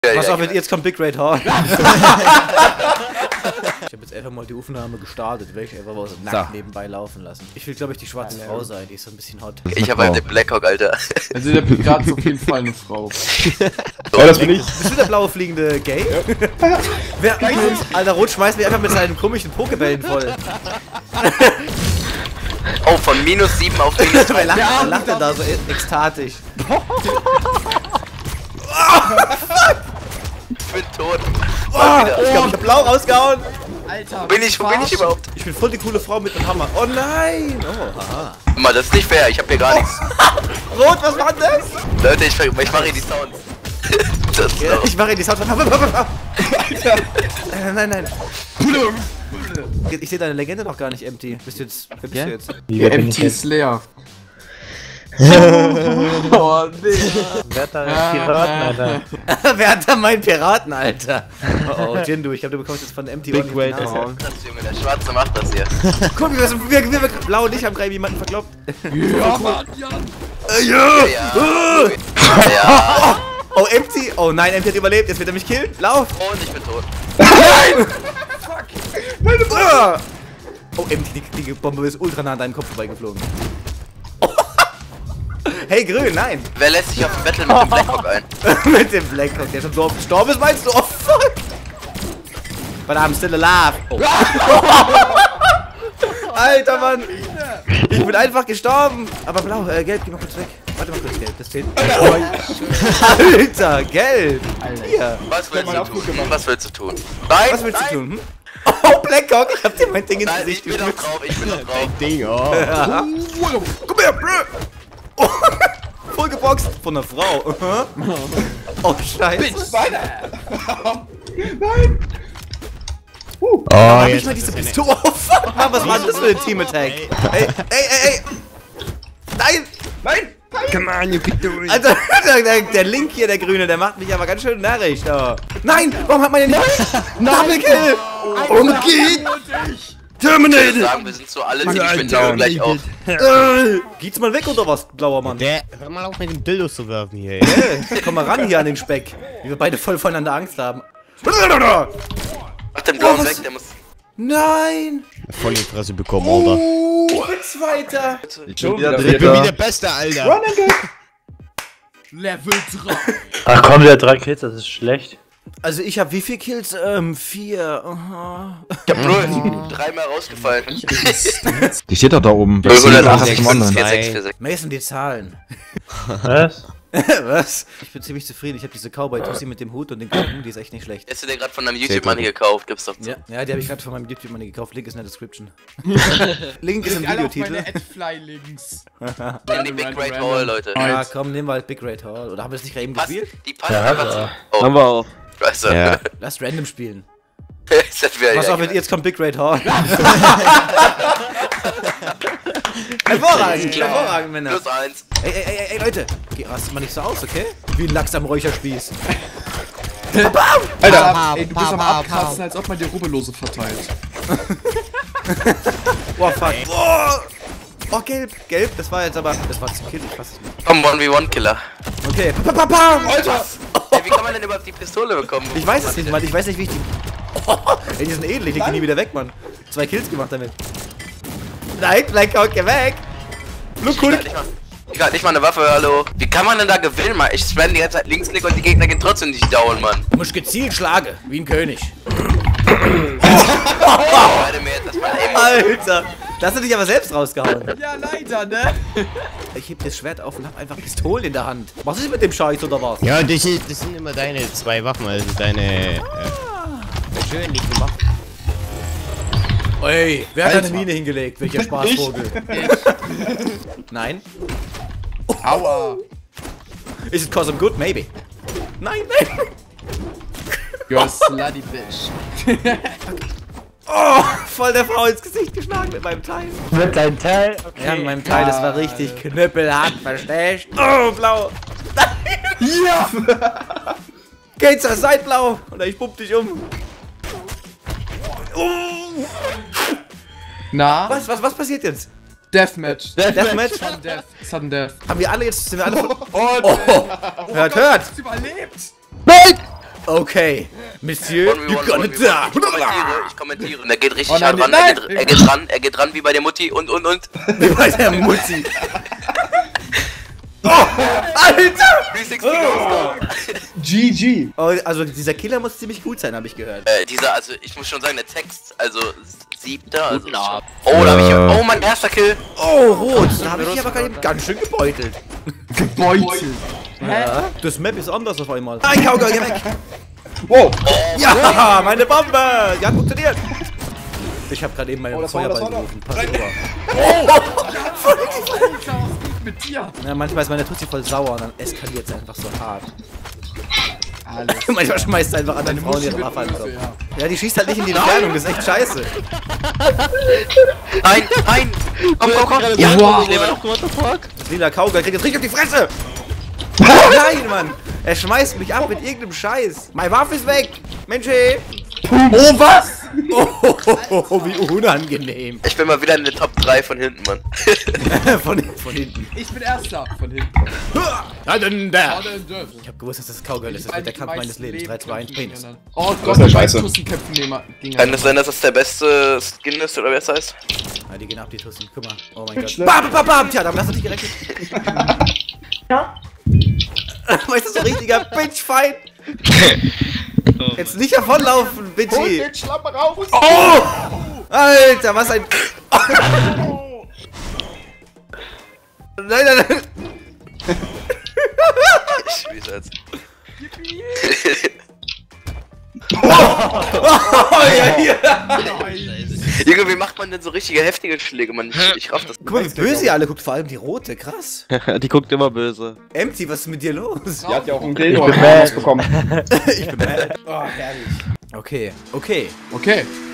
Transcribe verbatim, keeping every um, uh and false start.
Ja, Pass ja, auf, ja. jetzt kommt Big Red Hall. Ich habe jetzt einfach mal die Aufnahme gestartet, werde ich einfach mal so nackt So. nebenbei laufen lassen. Ich will, glaube ich, die schwarze Frau sein, die ist so ein bisschen hot. Ich habe halt den Blackhawk, Alter. Also der Pirat ist auf jeden Fall eine Frau. Ja, das bin ich. Bist du der blaue fliegende Gay? Wer, Alter, Rot schmeißt mich einfach mit seinen komischen Pokebällen voll. Oh, von minus sieben auf minus Wer drei. lacht, wer lacht denn da so e- ekstatisch? Ich bin tot. Oh, ich glaube, ich hab blau rausgehauen. Alter, Wo bin ich, wo bin ich überhaupt? Ich bin voll die coole Frau mit einem Hammer. Oh nein! Oh, haha. Guck mal, das ist nicht fair, ich hab hier gar nichts. Rot, was war das? Leute, ich, ich mache hier die Sounds. Das ist Ja, auch. ich mache die Sound. Alter! Nein, nein, nein. Ich sehe deine Legende noch gar nicht, Empty. Bist du jetzt. Wer bist Ja? du jetzt? Der Empty ist leer. Oh, nee. Wer hat da Piraten, Alter? Wer hat da meinen Piraten, Alter? Oh, oh, Jindu, ich glaube, du bekommst jetzt von Empty Big ordentlich Red die Nase. Hall. Das Junge, der Schwarze macht das hier. Guck, wir, sind- wir, wir, wir Blau und ich haben gerade jemanden verkloppt. Ja, Mann, Jan. Äh, ja. Ja. Ja. Oh, Empty. Oh nein, Empty hat überlebt. Jetzt wird er mich killen. Lauf. Und ich bin tot. Ah. Oh, Empty, die, die Bombe ist ultra nah an deinem Kopf vorbeigeflogen. Hey, Grün, nein. Wer lässt sich auf ein Battle mit dem Blackhawk ein? Mit dem Blackhawk, der schon so oft gestorben ist, meinst du? Oh, fuck. But I'm still alive. Oh. Alter, Mann. Ich bin einfach gestorben. Aber blau, äh, gelb, geh mal kurz weg. Warte mal kurz, gelb, das fehlt. Alter, gelb. Hier. Was willst du tun? Was willst du tun? Nein, Was willst du nein. tun? Hm? Oh, Blackhawk, ich hab dir mein Ding ins Nein, ich Gesicht bin noch geschmissen. drauf, ich bin noch drauf. Ding, oh. Ja. Komm her, bro. Oh, voll geboxt von einer Frau. Oh, scheiße. Oh, Hab ich jetzt mal diese Pistole. Oh, fuck, Mann, was war denn das für ein Team-Attack? Ey, ey, ey, ey. Nein, nein. Come on, you can do it. Alter, der, der, der Link hier, der Grüne, der macht mich aber ganz schön narrisch. Oh. Nein, warum hat meine nicht... Double Kill. Umgeht. Ich Terminated. würde sagen, wir sind so alle ziemlich mit Terror gleich auf. Äh, geht's mal weg oder was, blauer Mann? Der, hör mal auf mit dem Dildo zu werfen hier, ey. Hey, komm mal ran hier an den Speck. Wie wir beide voll voneinander Angst haben. Mach den blauen Oh, was- weg, der muss... Nein. Voll die Fresse bekommen, Alter. Ich bin Zweiter. Schon wieder Ich bin wie der Beste, Alter. Level drei. Ach komm, der hat drei Kills, das ist schlecht. Also ich habe wie viel Kills? Ähm, vier. Aha. Ich hab nur dreimal rausgefallen. Die steht doch da oben. null null acht sechs, sechs sechs, vier sechs vier sechs. Mason, die Zahlen. Was? Was? Ich bin ziemlich zufrieden. Ich habe diese Cowboy-Tussi mit dem Hut und den Glocken, die ist echt nicht schlecht. Hast du den gerade von einem YouTube-Money gekauft? Gibt's doch. Ja, ja, die habe ich gerade von meinem YouTube-Money gekauft. Link ist in der Description. Link ist im Alle auf Videotitel. meine Adfly-Links. In die Big Great Hall, Leute. Ja, komm, nehmen wir halt Big Red Hall. Oder haben wir das nicht gerade eben Was? gespielt? Die passen Ja, einfach ja. zu. Haben Oh, wir auch. scheiße. Ja. Lass random spielen. Das hat wieder- Pass auf, jetzt kommt Big Red Hall. Hervorragend, hervorragend, Männer. Plus eins. Ey, ey, ey, ey, Leute. Geh, rast mal nicht so aus, okay? Wie ein Lachs am Räucherspieß. Alter, ey, du bist am Abkratzen, als ob man dir Rubbellose verteilt. Boah, fuck. Boah. Oh, gelb. Gelb, das war jetzt aber... Das war zu Kill, ich fass es nicht. Komm, eins gegen eins Killer. Okay. Pa, pa, pa, pa. Alter. Ey, wie kann man denn überhaupt die Pistole bekommen? Ich weiß es nicht, Mann. Ich weiß nicht, wie ich die... Oh, ey, die sind edel. Ich leg die nie wieder weg, Mann. Zwei Kills gemacht damit. Nein, Blackhawk, geh weg. Look Ich cool. kann nicht mal, ich kann nicht mal eine Waffe, hallo. Wie kann man denn da gewinnen, Mann? Ich spam die ganze Zeit Linksklick und die Gegner gehen trotzdem nicht down, Mann. Du musst gezielt schlagen, wie ein König. Warte mir jetzt erstmal eben. Alter. Da hast du dich aber selbst rausgehauen. Ja, leider, ne? Ich heb das Schwert auf und hab einfach Pistolen in der Hand. Was ist mit dem Scheiß oder was? Ja, das, ist, das sind immer deine zwei Waffen, also deine äh, persönlichen Waffen. Ey, wer hat Alter. eine Mine hingelegt? Welcher Spaßvogel? Nein? Aua. Is it cause I'm good? Maybe. Nein, nein. You're a slutty bitch. Oh, voll der Frau ins Gesicht geschlagen mit meinem Teil. Mit deinem Teil? Okay. Ja, mit meinem Teil, das war richtig knüppelhart, verstehst? Oh, blau. Ja! Geht's, seid blau. Oder ich pupp dich um. Oh. Na? Was, was, was passiert jetzt? Deathmatch. Deathmatch? Sudden Death. Sudden Death. Haben wir alle jetzt, sind wir alle von... Oh, Oh, hört, hört. hast du überlebt? Nein! Okay, Monsieur, One v you one, gonna one v one. die. Ich kommentiere, ich kommentiere. Und er geht richtig Oh nein, hart ran, nein. er geht, er geht ran, er geht ran wie bei der Mutti und und und. Wie bei der Mutti. Oh, Alter! drei sechzig oh. G G. Oh, also dieser Killer muss ziemlich gut sein, habe ich gehört. Äh, dieser, also ich muss schon sagen, der Text, also siebter, also schon. Oh, da hab ich, oh, mein erster Kill. Oh, rot. Da habe ich aber gerade eben ganz schön gebeutelt. Gebeutelt. Ja, das Map ist anders auf einmal. Nein, Kauger, geh weg. Wow. Ja, meine Bombe. Die hat funktioniert. Ich habe gerade eben meinen Oh, das war- Feuerball das war gerufen. Pass auf. Mit dir. Ja, manchmal ist meine Tussi voll sauer und dann eskaliert es einfach so hart. Alles. Manchmal schmeißt einfach an deine Frauen ihre Waffe an den Kopf. Ja, die schießt halt nicht in die Entfernung, das ist echt scheiße. Nein, nein. Komm, komm, komm. Ja, Wow. ich lebe noch. What the fuck? Das lila Kauger kriegt jetzt richtig auf die Fresse. Nein, Mann. Er schmeißt mich ab mit irgendeinem Scheiß. Meine Waffe ist weg. Mensch, hey. Oh, was? Oh, oh, oh, oh, wie unangenehm. Ich bin mal wieder in der Top drei von hinten, Mann. von, von hinten. Ich bin Erster von hinten. Ja, dann da. Oh, dann dürfen. Ich hab gewusst, dass das Cowgirl ist. Das wird der Kampf meines Lebens. drei, zwei, eins, Penis. Oh Gott, die beiden Tussen kämpfen gegeneinander. Kann es sein, dass das der beste Skin ist, oder wer es heißt? Ja, die gehen ab, die Tussen. Guck mal. Oh mein Gott. Bam, bam, bam. Tja, damit hast du dich gerechnet. Ja? Weißt du, so ein richtiger Bitchfight. Jetzt nicht davonlaufen, Hol Bitchy. den Schlamm raus! Oh! Alter, was ein... Nein, nein, nein. Ich spiel's jetzt. Oh, ja, ja. Junge, wie macht man denn so richtige heftige Schläge, Mann? Ich, ich raff das. Guck mal, wie böse ihr alle guckt. Vor allem die rote. Krass. Die guckt immer böse. Empty, was ist mit dir los? Die hat ja auch einen Dildo Ich bin mad. bekommen. Ich bin mad. Oh, herrlich. Okay, okay. Okay.